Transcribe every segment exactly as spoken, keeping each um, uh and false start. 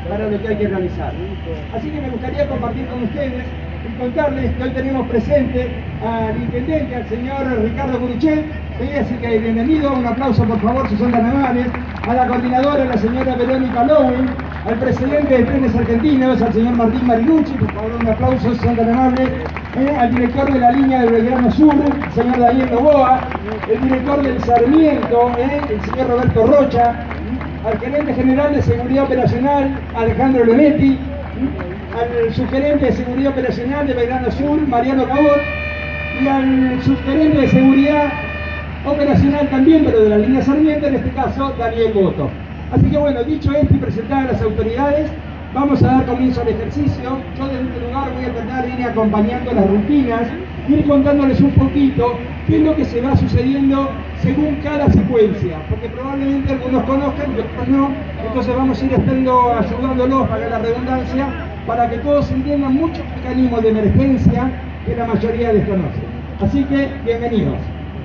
para lo que hay que realizar. Así que me gustaría compartir con ustedes y contarles que hoy tenemos presente al intendente, al señor Ricardo Curuchet. Sí, así que bienvenido, un aplauso por favor si son tan amables, a la coordinadora, la señora Verónica Lowin, al presidente de Trenes Argentinos, al señor Martín Marinucci, por favor un aplauso si son tan amables, eh, al director de la línea de Belgrano Sur, el señor Daniel Novoa, el director del Sarmiento, eh, el señor Roberto Rocha, al gerente general de Seguridad Operacional, Alejandro Leonetti, al subgerente de Seguridad Operacional de Belgrano Sur, Mariano Cabot, y al subgerente de Seguridad Operacional también, pero de la línea Sarmiento, en este caso, Daniel Boto. Así que bueno, dicho esto y presentar a las autoridades, vamos a dar comienzo al ejercicio. Yo desde este lugar voy a tratar de ir acompañando las rutinas, ir contándoles un poquito qué es lo que se va sucediendo según cada secuencia, porque probablemente algunos conozcan y otros no, entonces vamos a ir estando ayudándolos, para la redundancia, para que todos entiendan muchos mecanismos de emergencia que la mayoría desconocen. Así que, bienvenidos.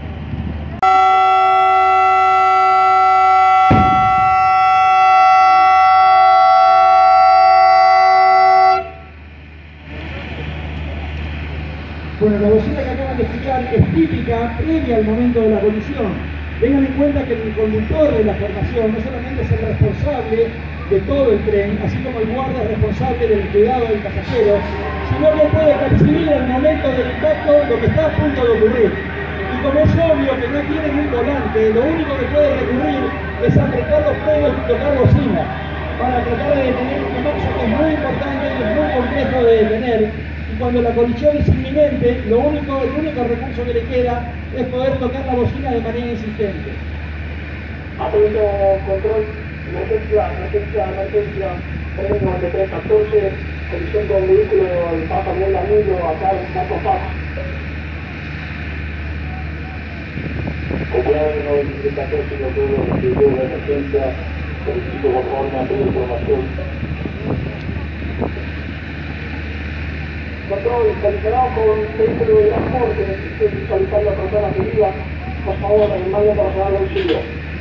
Bueno, la bocina que acaban de escuchar es típica, previa al momento de la colisión. Tengan en cuenta que el conductor de la formación no solamente es el responsable de todo el tren, así como el guardia es responsable del cuidado del pasajero, sino que puede percibir en el momento del impacto lo que está a punto de ocurrir. Y como es obvio que no tienen un volante, lo único que puede recurrir es apretar los pelos y tocar bocina, para tratar de detener un colapso que es muy importante y es muy complejo de detener. Cuando la colisión es inminente, lo único, el único recurso que le queda es poder tocar la bocina de manera insistente. Atento, control, emergencia, emergencia, emergencia, tren noventa y tres catorce, colisión con vehículo del Papa Miguel Danilo, acá en Marco Paz. Copiado noventa y tres catorce, no tuvo recibido de emergencia, solicito por favor una breve información. Control, calificado con vehículo de transporte, estoy visualizando a personas heridas, por favor, en mayo personal de auxilio.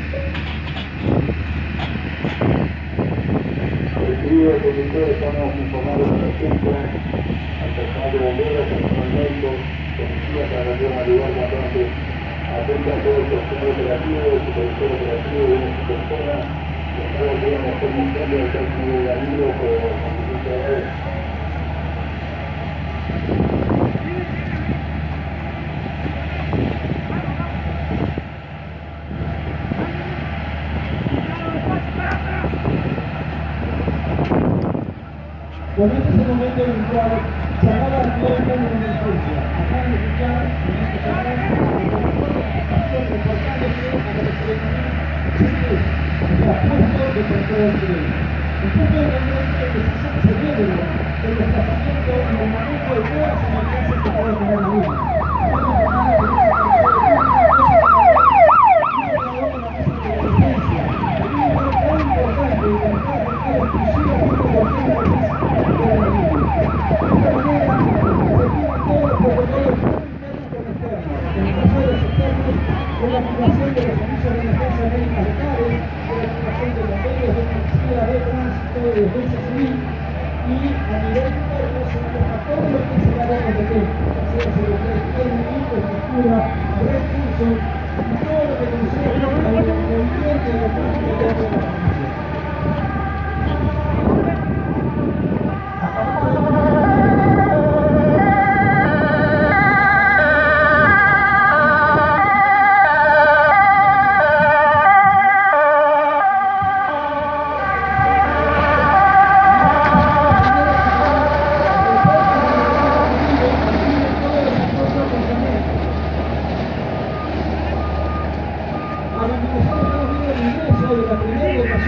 Recibido el conductor, estamos informados de emergencia, al personal de bomberos, personal médico, policía, traslación al lugar cuanto atenta a todo el personal operativo, el supervisor operativo de una persona, control de una mejor montaña del término de Danilo por conducción de red. Bueno, este es el momento en el cual se acaba el pleno de emergencia. Acaban de escuchar en este canal reportándose a la presidencia de control del tren. El punto de control es que se celebra el desplazamiento en el momento de todas las emergencias que puede tener la línea. Con la activación de los servicios de emergencia médica locales, con la activación de bomberos, de policía, de tránsito, de defensa civil, y a nivel interno se maneja todo lo que es el área competente, sea seguridad técnica, infraestructura, recursos, y todo lo que concierne al movimiento de los tránsito de la organización. A la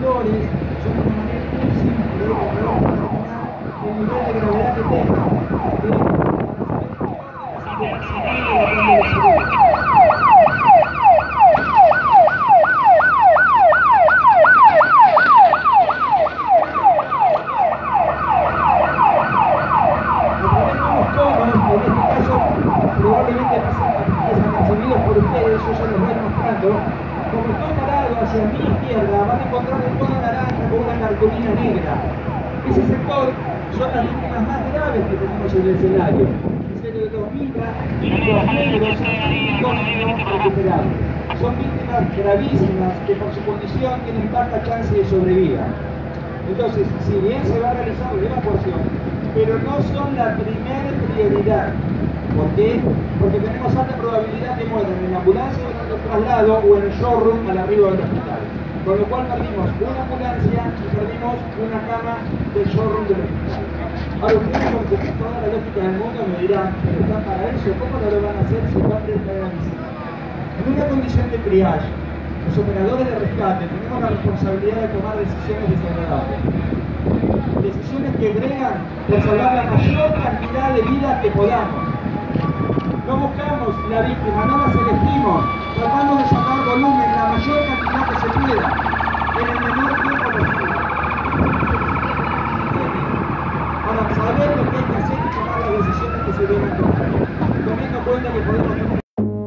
motores son de una manera muy simple de poder determinar el nivel de gravedad que tenga. Probablemente desapercibidos por ustedes, yo se los voy mostrando. Como estoy parado hacia mi izquierda, van a encontrar un tono naranja con una cartulina negra. Ese sector son las víctimas más graves que tenemos en el escenario. Se lo denomina los negros icónicos recuperados. Son víctimas gravísimas que por su condición tienen baja chance de sobrevida. Entonces, si bien se va a realizar la evacuación, pero no son la primera prioridad. ¿Por qué? Porque tenemos alta probabilidad que mueran en la ambulancia durante el traslado o en el showroom al arribo del hospital. Con lo cual perdimos una ambulancia y perdimos una cama del showroom del hospital. Ahora ustedes con toda la lógica del mundo me dirán, pero están para eso, ¿cómo no lo van a hacer si van a traer la visita? En una condición de triage, los operadores de rescate tenemos la responsabilidad de tomar decisiones desagradables. Decisiones que bregan por salvar la mayor cantidad de vidas que podamos. No buscamos la víctima, no las elegimos, tratamos de sacar volumen, la mayor cantidad que se pueda, en el menor tiempo posible. Para saber lo que hay que hacer y tomar las decisiones que se deben tomar, teniendo en cuenta que podemos tener.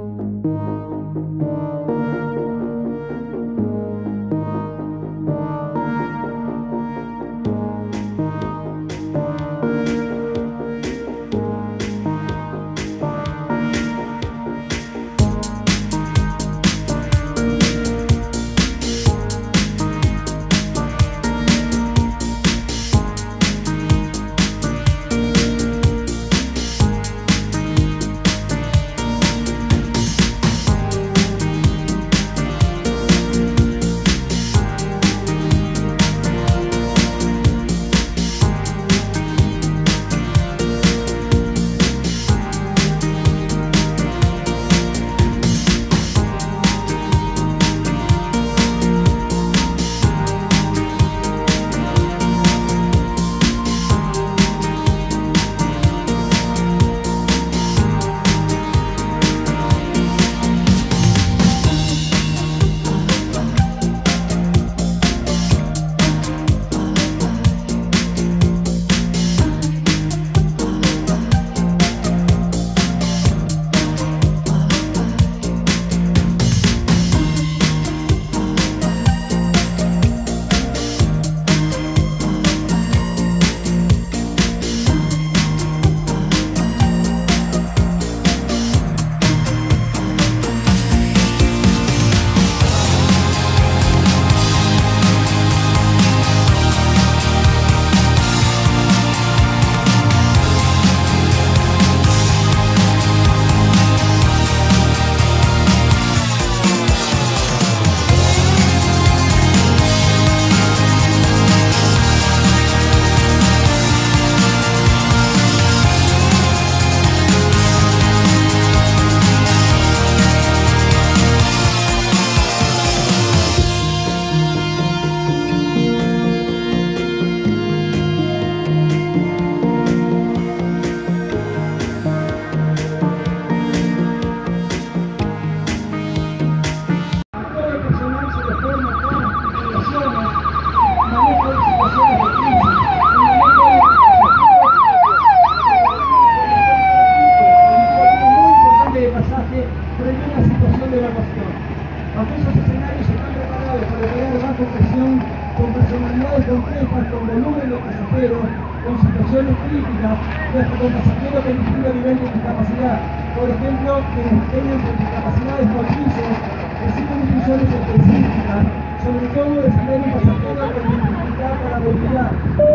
con situaciones críticas, con pasajeros de distinto nivel de discapacidad. Por ejemplo, quienes tengan discapacidades motrices reciben instrucciones específicas, sobre todo de saber un pasajero con dificultad para la movilidad.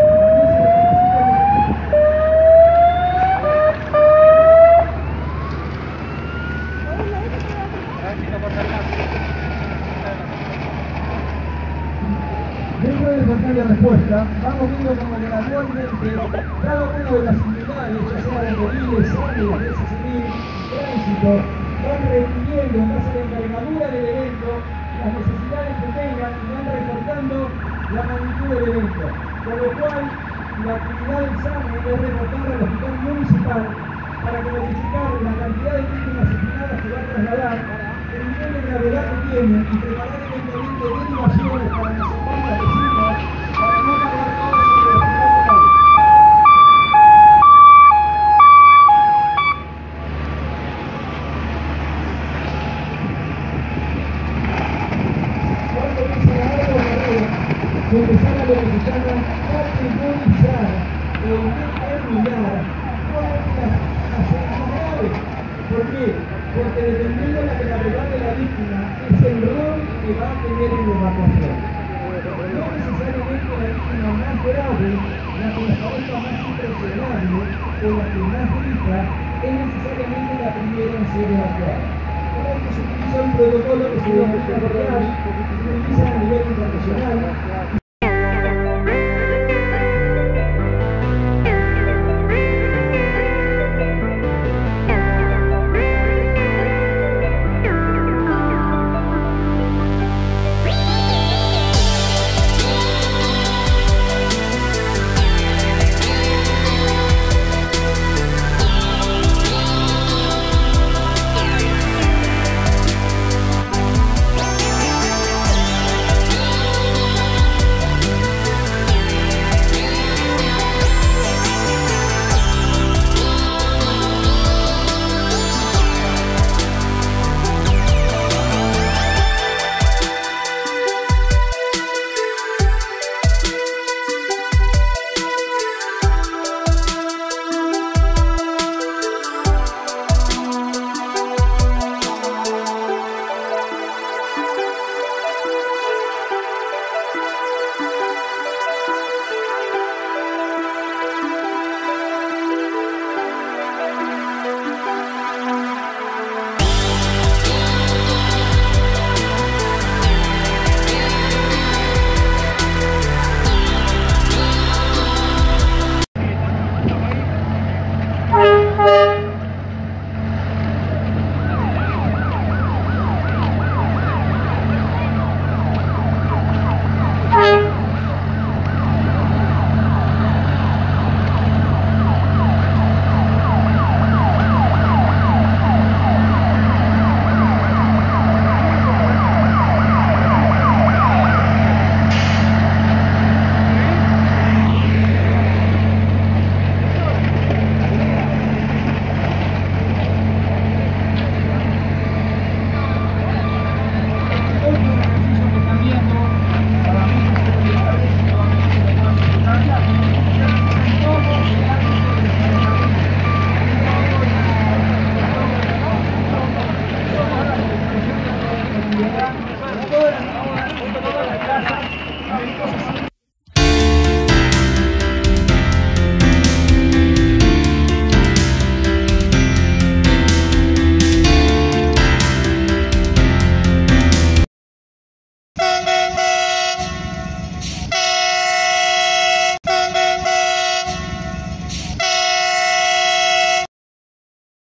Dentro del portal de respuesta, vamos viendo como gradualmente cada una de las unidades, ya sea de moviles, sangre, defensa civil, tránsito, van requiriendo en base a la envergadura del evento las necesidades que tengan y van reportando con lo cual la actividad del SAME es reportar al hospital municipal para que notificar la cantidad de víctimas estimadas que va a trasladar, el nivel de gravedad que tiene y preparar eventualmente derivaciones para nosotros las vecinas para no cargar todo sobre el hospital local. Cuando dice la área de empezar a lo que se llama categorizar o determinar cuál es la más grave. ¿Por qué? Porque dependiendo de la gravedad de la víctima es el rol que va a tener en la evacuación. No necesariamente la víctima más grave, la que nos parezca más impresionable o la que más grita, es necesariamente la primera en ser evacuada. Para esto se utiliza un protocolo que se denomina real, que se utiliza a nivel internacional.